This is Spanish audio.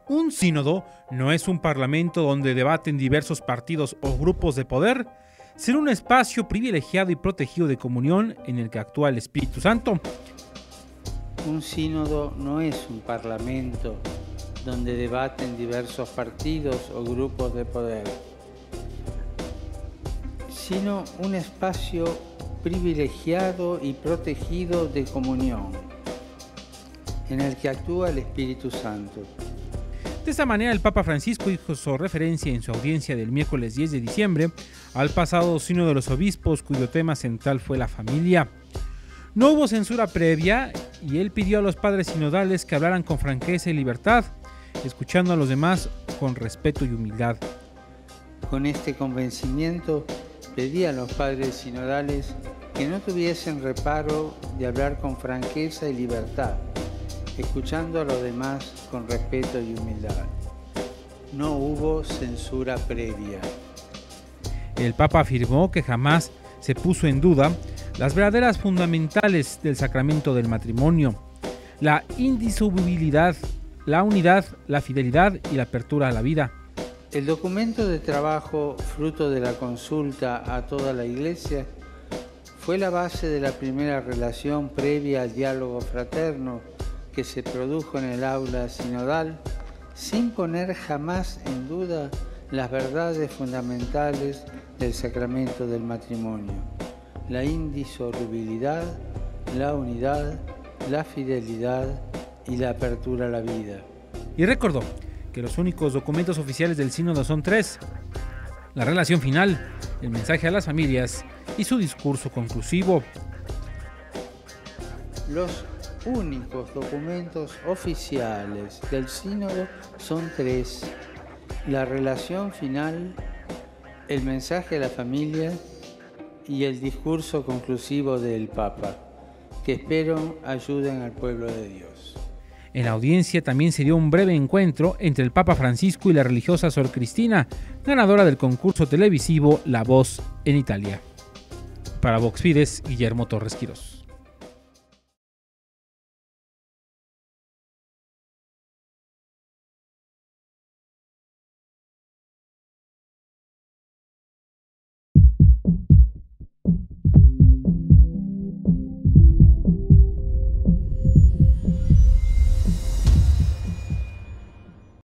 Un sínodo no es un parlamento donde debaten diversos partidos o grupos de poder, sino un espacio privilegiado y protegido de comunión en el que actúa el Espíritu Santo. Un sínodo no es un parlamento donde debaten diversos partidos o grupos de poder, sino un espacio privilegiado y protegido de comunión en el que actúa el Espíritu Santo. De esta manera, el Papa Francisco hizo referencia en su audiencia del miércoles 10 de diciembre al pasado Sínodo de los Obispos, cuyo tema central fue la familia. No hubo censura previa y él pidió a los padres sinodales que hablaran con franqueza y libertad, escuchando a los demás con respeto y humildad. Con este convencimiento, pedí a los padres sinodales que no tuviesen reparo de hablar con franqueza y libertad, escuchando a los demás con respeto y humildad. No hubo censura previa. El Papa afirmó que jamás se puso en duda las verdaderas fundamentales del sacramento del matrimonio: la indisolubilidad, la unidad, la fidelidad y la apertura a la vida. El documento de trabajo, fruto de la consulta a toda la Iglesia, fue la base de la primera relación previa al diálogo fraterno que se produjo en el aula sinodal, sin poner jamás en duda las verdades fundamentales del sacramento del matrimonio: la indisolubilidad, la unidad, la fidelidad y la apertura a la vida. Y recordó que los únicos documentos oficiales del sínodo son tres: la relación final, el mensaje a las familias y su discurso conclusivo. Los únicos documentos oficiales del sínodo son tres: la relación final, el mensaje a la familia y el discurso conclusivo del Papa, que espero ayuden al pueblo de Dios. En la audiencia también se dio un breve encuentro entre el Papa Francisco y la religiosa Sor Cristina, ganadora del concurso televisivo La Voz en Italia. Para Vox Fides, Guillermo Torres Quirós.